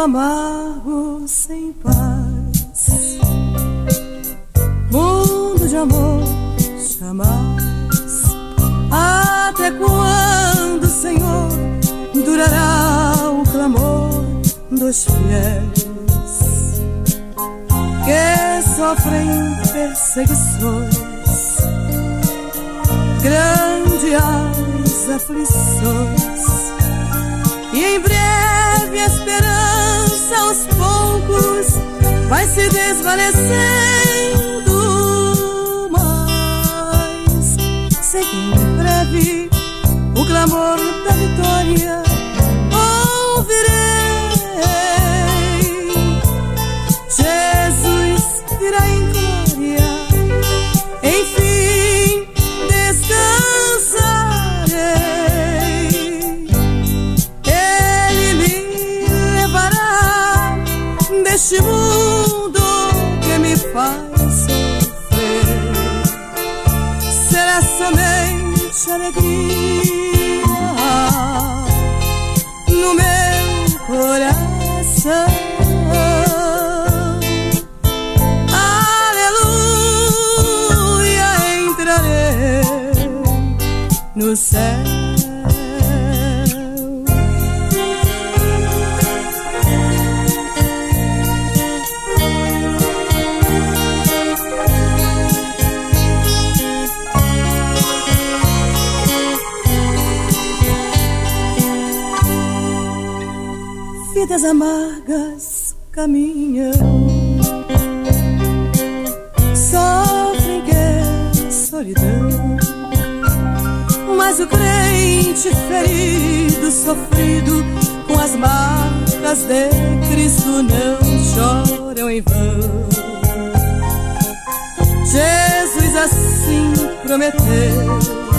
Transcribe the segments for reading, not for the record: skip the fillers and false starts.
amargo sem paz, mundo de amor jamais. Até quando, Senhor, durará o clamor dos fiéis que sofrem perseguições, grandes aflições, e em breve a esperança aos poucos vai se desvanecendo, mas sei que em breve o clamor da vitória ouvirei. Jesus virá em glória, enfim descansarei. Ele me levará deste mundo que me faz sofrer. Será somente alegria no meu coração. No céu, vidas amargas caminham, sofrem que é solidão. Mas o crente ferido, sofrido, com as marcas de Cristo, não choram em vão. Jesus assim prometeu,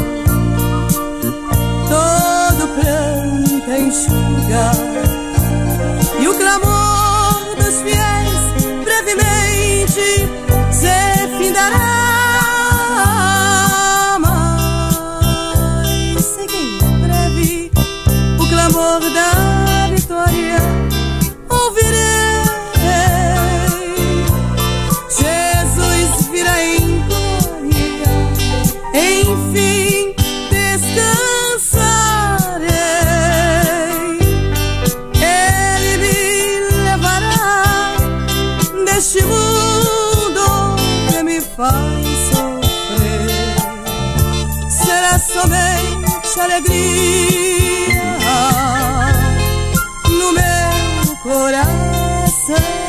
todo pranto é enxugar, e o clamor dos fiéis brevemente se findará. Da vitória ouvirei. Jesus virá em glória, enfim descansarei. Ele me levará deste mundo que me faz sofrer. Será somente alegria no meu coração.